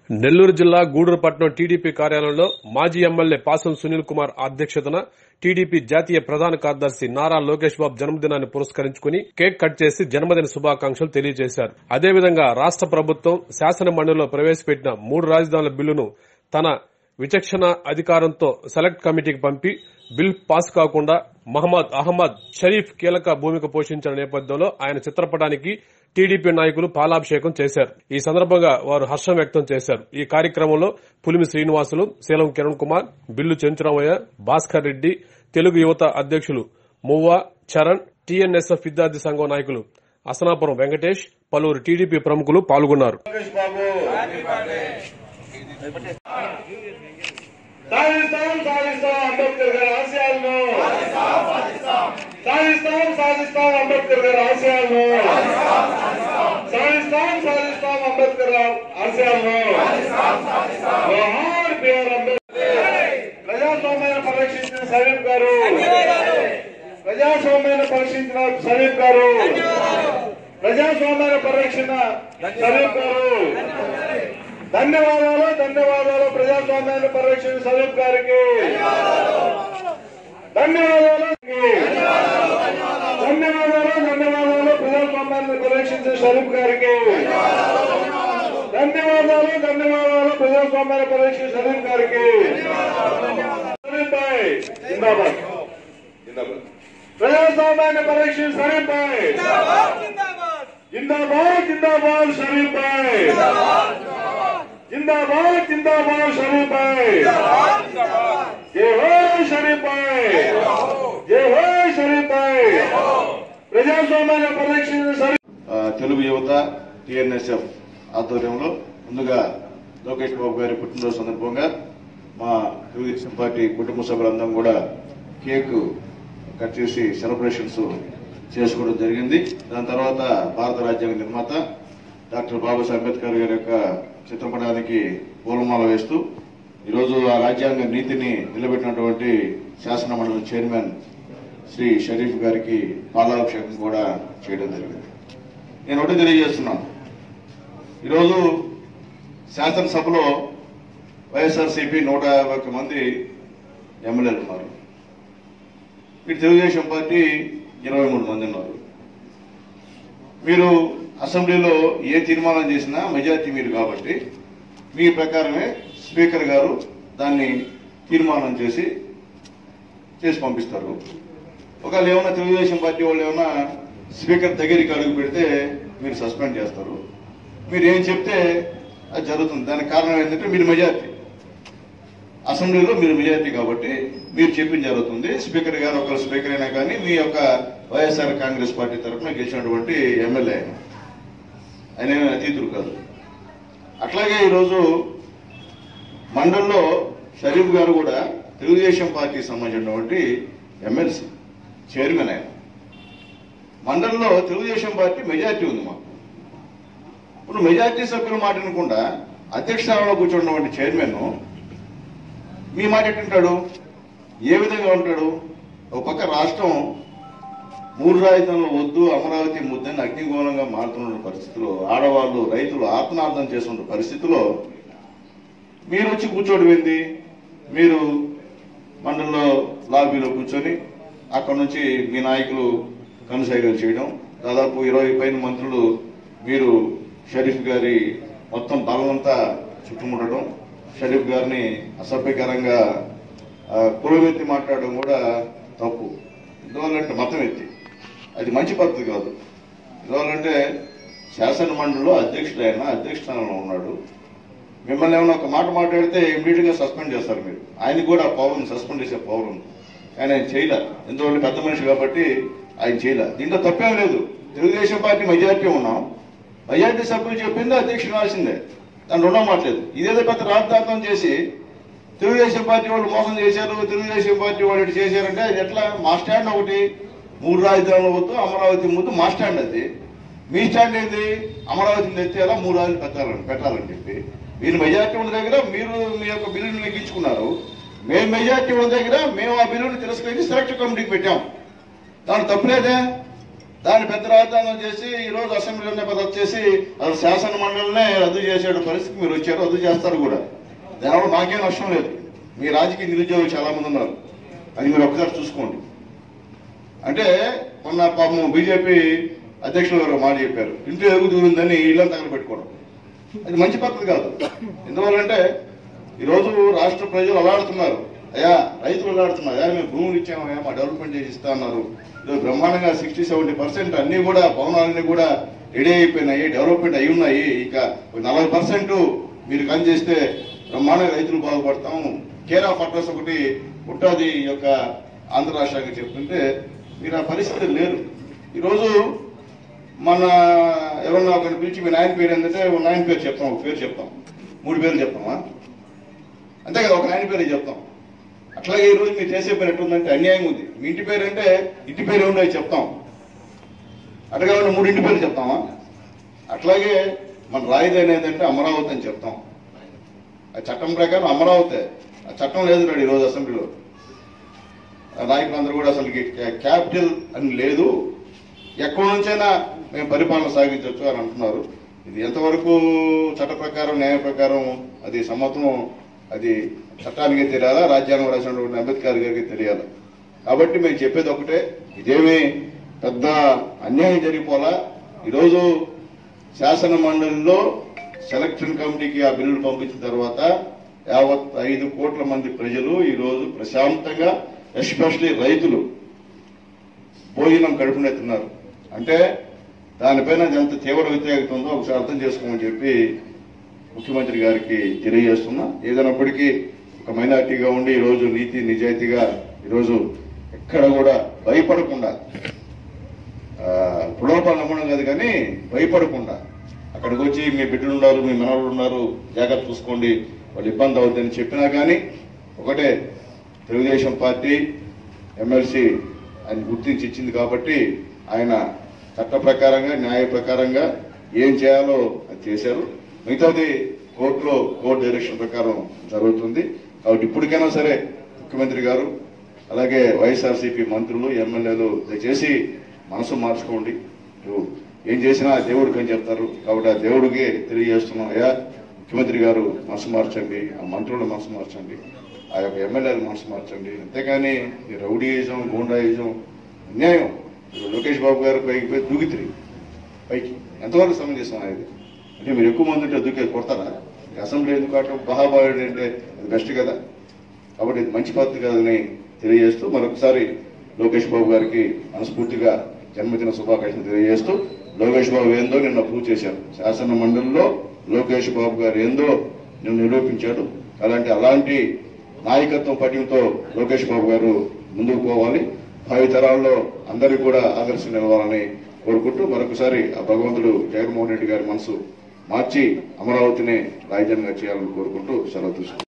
నెల్లూరు జిల్లా గూడూరుపట్నం టీడీపీ కార్యాలయంలో మాజీ ఎమ్మెల్యే పాసం సునీల్ కుమార్ అధ్యక్షతన టీడీపీ జాతీయ ప్రధాన కార్యదర్శి నారా లోకేష్ బాబు జన్మదినాన్ని పురస్కరించుకుని కేక్ కట్ చేసి జన్మదిన శుభాకాంక్షలు తెలియజేశారు. అదేవిధంగా రాష్ట ప్రభుత్వం శాసన మండలిలో ప్రవేశపెట్టిన 3 రాజధానుల బిల్లును తన విచక్షణ అధికారంతో సెలెక్ట్ కమిటీకి పంపి బిల్ పాస్ కాకుండా మహమ్మద్ అహ్మద్ షరీఫ్ కీలక భూమిక పోషించిన నేపథ్యంలో ఆయన చిత్రపటానికి టీడీపీ నాయకులు పాలాభిషేకం చేశారు. ఈ సందర్భంగా వారు హర్షం వ్యక్తం చేశారు. ఈ కార్యక్రమంలో పులిమి శ్రీనివాసులు, శీలం కిరణ్ కుమార్, బిల్లు చెంచురామయ్య, భాస్కర్ రెడ్డి, తెలుగు యువత అధ్యక్షులు మువ్వా చరణ్, టీఎన్ఎస్ఎఫ్ విద్యార్థి సంఘం నాయకులు అసనాపురం వెంకటేష్, పలువురు టీడీపీ ప్రముఖులు పాల్గొన్నారు. అంబేద్కర్ గారి ఆశయాలను సాధిస్తాం అంబేద్కర్ గారి ఆశయాలను సాధిస్తాం అంబేద్కర్ ఆశయాలను ప్రజాస్వామ్యాన్ని పరిరక్షించిన షరీఫ్ గారు ప్రజాస్వామ్యాన్ని పరిరక్షించిన షరీఫ్ గారు ప్రజాస్వామ్యాన్ని పరిరక్షణ షరీఫ్ గారు ధన్యవాదాలు ప్రజాస్వామ్యాన్ని పరిరక్షణ షరీఫ్ గారికి ధన్యవాదాలు ప్రజాస్వామ్యాన్ని పరిరక్షించిన షరీఫ్ గారికి ధన్యవాదాలు ప్రజాస్వామ్యాన్ని పరిరక్షించిన షరీఫ్ గారికి షరీఫ్ భాయ్ జిందాబాద్ ప్రజాస్వామ్యాన్ని పరిరక్షించిన షరీఫ్ భాయ్ జిందాబాద్ షరీఫ్ భాయ్ జిందాబాద్ షరీఫ్ భాయ్ జై హో షరీఫ్ భాయ్ జై హో షరీఫ్ భాయ్ ప్రజాస్వామ్యాన్ని పరిరక్షించిన షరీఫ్. తెలుగు యువత టీఎన్ఎస్ఎఫ్ ఆధ్వర్యంలో ముందుగా లోకేష్ బాబు గారి పుట్టినరోజు సందర్భంగా మా తెలుగుదేశం పార్టీ కుటుంబ సభ్యులందరం కూడా కేక్ కట్ చేసి సెలబ్రేషన్స్ చేసుకోవడం జరిగింది. దాని తర్వాత భారత రాజ్యాంగ నిర్మాత డాక్టర్ బాబాసాహెబ్ అంబేద్కర్ గారి యొక్క చిత్రపటానికి పూలమాల వేస్తూ ఈరోజు ఆ రాజ్యాంగ నీతిని నిలబెట్టినటువంటి శాసన మండలి చైర్మన్ శ్రీ షరీఫ్ గారికి పాలాభిషేకం కూడా చేయడం జరిగింది. నేను ఒకటి తెలియజేస్తున్నాను, ఈరోజు శాసనసభలో వైఎస్ఆర్సీపీ 151 మంది ఎమ్మెల్యేలు ఉన్నారు. ఇటు తెలుగుదేశం పార్టీ 23 మంది ఉన్నారు. మీరు అసెంబ్లీలో ఏ తీర్మానం చేసినా మెజార్టీ మీరు కాబట్టి మీ ప్రకారమే స్పీకర్ గారు దాన్ని తీర్మానం చేసి పంపిస్తారు. ఒకవేళ ఏమైనా తెలుగుదేశం పార్టీ వాళ్ళు ఏమైనా స్పీకర్ దగ్గరికి అడుగు పెడితే మీరు సస్పెండ్ చేస్తారు. మీరు ఏం చెప్తే అది జరుగుతుంది. దానికి కారణం ఏంటంటే మీరు మెజార్టీ, అసెంబ్లీలో మీరు మెజార్టీ కాబట్టి మీరు చెప్పింది జరుగుతుంది. స్పీకర్ గారు ఒకరు స్పీకర్ అయినా కానీ మీ యొక్క వైఎస్ఆర్ కాంగ్రెస్ పార్టీ తరఫున గెలిచినటువంటి ఎమ్మెల్యే ఆయన అతీతుడు కాదు. అట్లాగే ఈరోజు మండలిలో షరీఫ్ గారు కూడా తెలుగుదేశం పార్టీకి సంబంధించినటువంటి ఎమ్మెల్సీ చైర్మన్. ఆయన మండలిలో తెలుగుదేశం పార్టీ మెజార్టీ ఉంది మాకు. ఇప్పుడు మెజార్టీ సభ్యుల మాట వినకుండా అధ్యక్ష స్థానంలో కూర్చున్నటువంటి చైర్మన్ మీ మాట ఎట్టుంటాడు, ఏ విధంగా ఉంటాడు? ఒక పక్క రాష్ట్రం 3 రాజధానులు వద్దు, అమరావతి ముద్దని అగ్నిగోళంగా మారుతున్న పరిస్థితిలో, ఆడవాళ్లు రైతులు ఆత్మనార్థం చేస్తున్న పరిస్థితిలో మీరు వచ్చి కూర్చోవడం ఏంది? మీరు మండలిలో లాబీలో కూర్చొని అక్కడ నుంచి మీ నాయకులు కనుసైగలు చేయడం, దాదాపు 20 పైన మంత్రులు మీరు షరీఫ్ గారి మొత్తం బలమంతా చుట్టుముట్టడం, షరీఫ్ గారిని అసభ్యకరంగా కులమెత్తి మాట్లాడడం కూడా తప్పు. ఎందువల్లంటే మతం ఎత్తి అది మంచి పద్ధతి కాదు. ఎందువల్లంటే శాసన మండలిలో అధ్యక్షుడు ఆయన అధ్యక్ష స్థానంలో ఉన్నాడు. మిమ్మల్ని ఏమైనా ఒక మాట మాట్లాడితే ఇమీడియట్ గా సస్పెండ్ చేస్తారు. మీరు ఆయనకు కూడా పవర్ సస్పెండ్ చేసే పవర్ ఉంది, కానీ ఆయన చేయలే. ఎందుకంటే పెద్ద మనిషి కాబట్టి ఆయన చేయలే. దీంట్లో తప్పేం లేదు. తెలుగుదేశం పార్టీ మెజార్టీ ఉన్నాం, మెజార్టీ సభ్యులు చెప్పింది అధ్యక్షుడు రాసిందే, దాని రెండో మాట్లేదు. ఇదేదో పెద్ద రాద్ధాంతం చేసి తెలుగుదేశం పార్టీ వాళ్ళు మోసం చేశారు, తెలుగుదేశం పార్టీ వాళ్ళు ఇటు చేశారంటే అది ఎట్లా? మా స్టాండ్ ఒకటి, 3 రాజధానులు వద్దు, అమరావతి ముద్దు మా స్టాండ్. అది మీ స్టాండ్ ఏంది? అమరావతిని ఎత్తేలా 3 రాజధానులు పెట్టాలని చెప్పి మీరు మెజార్టీ ఉన్న దగ్గర మీరు మీ యొక్క బిల్లును నెగ్గించుకున్నారు. మేము మెజార్టీ ఉన్న దగ్గర మేము ఆ బిల్లును తిరస్కరించి సెలెక్ట్ కమిటీకి పెట్టాం. దాని తప్పులేదే. దాన్ని పెద్ద రాజధానం చేసి ఈ రోజు అసెంబ్లీలోనే వచ్చేసి అది శాసన మండలినే రద్దు చేసే పరిస్థితి మీరు వచ్చారు, రద్దు చేస్తారు కూడా. దానివల్ల మాకేం నష్టం లేదు. మీ రాజకీయ నిరుద్యోగులు చాలా మంది ఉన్నారు, అది మీరు ఒకసారి చూసుకోండి. అంటే మొన్న పాపం బీజేపీ అధ్యక్షులు గారు మాట చెప్పారు, ఇంట్లో ఎరుగు దూరిందని ఇళ్ళని తగలబెట్టుకోవడం. అది మంచి పద్ధతి కాదు. ఎందువల్లంటే ఈరోజు రాష్ట్ర ప్రజలు అలాడుతున్నారు, అయ్యా రైతులు అలాడుతున్నారు, అయ్యా మేము భూములు ఇచ్చామయ్యా మా డెవలప్మెంట్ చేసి ఇస్తా అన్నారు. ఈరోజు బ్రహ్మాండంగా 60-70% అన్ని కూడా భవనాలన్నీ కూడా రెడీ అయిపోయినాయి, డెవలప్మెంట్ అయి ఉన్నాయి. ఇక 40% మీరు కన్ చేస్తే బ్రహ్మాండంగా రైతులు బాగుపడతాం. కేర్ ఆఫ్ అడ్రస్ ఒకటి ఉంటుంది ఈ యొక్క ఆంధ్ర రాష్ట్రానికి చెప్తుంటే మీరు ఆ పరిస్థితి లేరు. ఈరోజు మన ఎవరన్నా ఒకరిని పిలిచి మీ నాయన పేరు ఏంటంటే నాయన పేరు చెప్తాం, ఒక పేరు చెప్తాం, 3 పేర్లు చెప్తామా? అంతే కదా, ఒక నాయన పేరు చెప్తాం. అట్లాగే ఈ రోజు మీరు చేసే పేరు ఎట్లుందంటే అన్యాయం ఉంది. మీ ఇంటి పేరు అంటే ఇంటి పేరు ఏముందో చెప్తాం, అట్లాగే 3 ఇంటి పేర్లు చెప్తామా? అట్లాగే మన రాజధాని ఏంటంటే అమరావతి అని చెప్తాం. ఆ చట్టం ప్రకారం అమరావతి, ఆ చట్టం లేదు ఈరోజు అసెంబ్లీలో. నాయకులందరూ కూడా అసలు క్యాపిటల్ అని లేదు, ఎక్కడి నుంచైనా మేము పరిపాలన సాగించవచ్చు అని అంటున్నారు. ఇది ఎంతవరకు చట్ట ప్రకారం న్యాయ ప్రకారం అది సమ్మతం, అది చట్టానికి తెలియాలా, రాజ్యాంగం రాసినటువంటి అంబేద్కర్ గారికి తెలియాలి. కాబట్టి మేము చెప్పేది ఒకటే, ఇదేమీ పెద్ద అన్యాయం జరిగిపోలా. ఈరోజు శాసన మండలిలో సెలక్షన్ కమిటీకి ఆ బిల్లులు పంపించిన తర్వాత 55 కోట్ల మంది ప్రజలు ఈరోజు ప్రశాంతంగా, ఎస్పెషలీ రైతులు భోజనం కడుపునెత్తున్నారు. అంటే దానిపైన ఎంత తీవ్ర వ్యతిరేకత ఉందో ఒకసారి అర్థం చేసుకోమని చెప్పి ముఖ్యమంత్రి గారికి తెలియజేస్తున్నా. ఏదైనప్పటికీ ఒక మైనార్టీగా ఉండి ఈరోజు నీతి నిజాయితీగా ఈరోజు ఎక్కడ కూడా భయపడకుండా, ప్రలోభాలు నమ్మడం కాదు కానీ భయపడకుండా అక్కడికి వచ్చి మీ బిడ్డలు ఉన్నారు, మీ మనవలు ఉన్నారు, జాగ్రత్త చూసుకోండి, వాళ్ళు ఇబ్బంది అవుతుందని చెప్పినా కానీ ఒకటే, తెలుగుదేశం పార్టీ ఎమ్మెల్సీ ఆయన గుర్తించి ఇచ్చింది కాబట్టి ఆయన చట్ట ప్రకారంగా న్యాయ ప్రకారంగా ఏం చేయాలో అది చేశారు. మిగతాది కోర్టులో కోర్టు డైరెక్షన్ ప్రకారం జరుగుతుంది. కాబట్టి ఇప్పటికైనా సరే ముఖ్యమంత్రి గారు అలాగే వైఎస్ఆర్సీపీ మంత్రులు ఎమ్మెల్యేలు దయచేసి మనసు మార్చుకోండి. ఏం చేసినా దేవుడికి అని చెప్తారు. కాబట్టి ఆ దేవుడికి తెలియజేస్తున్నాం, అయ్యా ముఖ్యమంత్రి గారు మనసు మార్చండి, ఆ మంత్రులు మనసు మార్చండి, ఆ యొక్క ఎమ్మెల్యేలు మనసు మార్చండి. అంతేకాని ఈ రౌడీయిజం, గూండాయిజం అన్యాయం. లోకేష్ బాబు గారు పైకి పోయి దూకితిరి, పైకి ఎంతవరకు సమంజసం అనేది? అంటే మీరు ఎక్కువ మంది ఉంటే దూకే కొడతారా? అసెంబ్లీ ఎందుకు కావటం, బహాబాయుడు అంటే అది బెస్ట్ కదా. కాబట్టి ఇది మంచి పద్ధతి కాదని తెలియజేస్తూ మరొకసారి లోకేష్ బాబు గారికి మనస్ఫూర్తిగా జన్మదిన శుభాకాంక్షలు తెలియజేస్తూ, లోకేష్ బాబు ఏందో నిన్న ప్రూవ్ చేశారు. శాసన మండలిలో లోకేష్ బాబు గారు ఏందో నిన్ను నిరూపించాడు. అలాంటి నాయకత్వం పట్టింతో లోకేష్ బాబు గారు ముందుకు పోవాలి. భావితరాల్లో అందరికీ కూడా ఆదర్శం నిలవాలని కోరుకుంటూ మరొకసారి ఆ భగవంతుడు జగన్మోహన్ రెడ్డి గారి మనసు మార్చి అమరావతిని రాజధానిగా చేయాలని కోరుకుంటూ సెలవు తీసుకుంటాం.